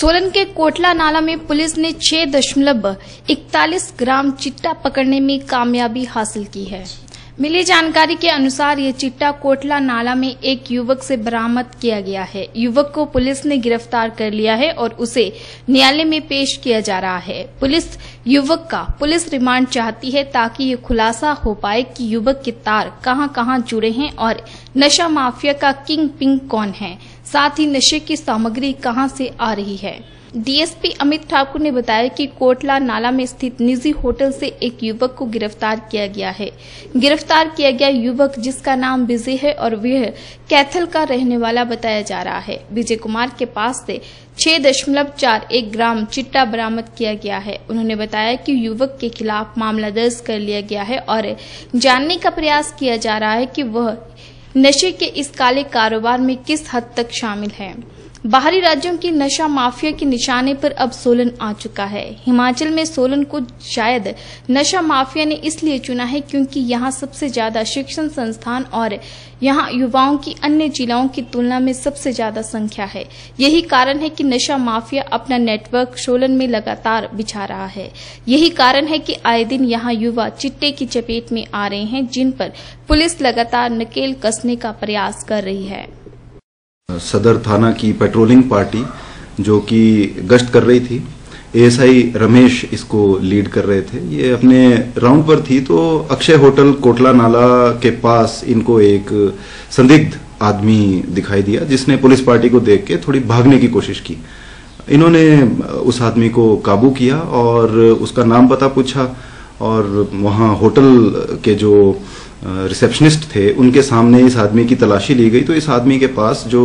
सोलन के कोटला नाला में पुलिस ने 6.41 ग्राम चिट्टा पकड़ने में कामयाबी हासिल की है। मिली जानकारी के अनुसार ये चिट्टा कोटला नाला में एक युवक से बरामद किया गया है। युवक को पुलिस ने गिरफ्तार कर लिया है और उसे न्यायालय में पेश किया जा रहा है। पुलिस युवक का पुलिस रिमांड चाहती है ताकि ये खुलासा हो पाए कि युवक के तार कहां-कहां जुड़े हैं और नशा माफिया का किंग पिंग कौन है, साथ ही नशे की सामग्री कहां से आ रही है। डीएसपी अमित ठाकुर ने बताया कि कोटला नाला में स्थित निजी होटल से एक युवक को गिरफ्तार किया गया है। गिरफ्तार किया गया युवक, जिसका नाम विजय है और वह कैथल का रहने वाला बताया जा रहा है। विजय कुमार के पास से 6.41 ग्राम चिट्टा बरामद किया गया है। उन्होंने बताया कि युवक के खिलाफ मामला दर्ज कर लिया गया है और जानने का प्रयास किया जा रहा है कि वह नशे के इस काले कारोबार में किस हद तक शामिल है। बाहरी राज्यों की नशा माफिया के निशाने पर अब सोलन आ चुका है। हिमाचल में सोलन को शायद नशा माफिया ने इसलिए चुना है क्योंकि यहाँ सबसे ज्यादा शिक्षण संस्थान और यहाँ युवाओं की अन्य जिलों की तुलना में सबसे ज्यादा संख्या है। यही कारण है कि नशा माफिया अपना नेटवर्क सोलन में लगातार बिछा रहा है। यही कारण है कि आए दिन यहाँ युवा चिट्टे की चपेट में आ रहे हैं, जिन पर पुलिस लगातार नकेल कसने का प्रयास कर रही है। सदर थाना की पेट्रोलिंग पार्टी जो कि गश्त कर रही थी, एएसआई रमेश इसको लीड कर रहे थे। ये अपने राउंड पर थी तो अक्षय होटल कोटला नाला के पास इनको एक संदिग्ध आदमी दिखाई दिया, जिसने पुलिस पार्टी को देख के थोड़ी भागने की कोशिश की। इन्होंने उस आदमी को काबू किया और उसका नाम पता पूछा और वहां होटल के जो रिसेप्शनिस्ट थे उनके सामने इस आदमी की तलाशी ली गई तो इस आदमी के पास जो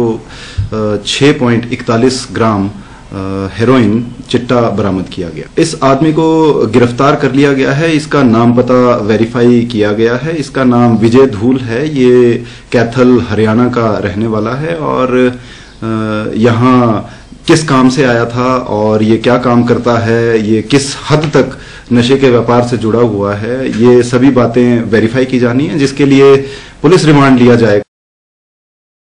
6.41 ग्राम हेरोइन चिट्टा बरामद किया गया। इस आदमी को गिरफ्तार कर लिया गया है। इसका नाम पता वेरीफाई किया गया है। इसका नाम विजय धूल है। ये कैथल हरियाणा का रहने वाला है और यहाँ किस काम से आया था और ये क्या काम करता है, ये किस हद तक नशे के व्यापार से जुड़ा हुआ है, ये सभी बातें वेरीफाई की जानी है, जिसके लिए पुलिस रिमांड लिया जाएगा।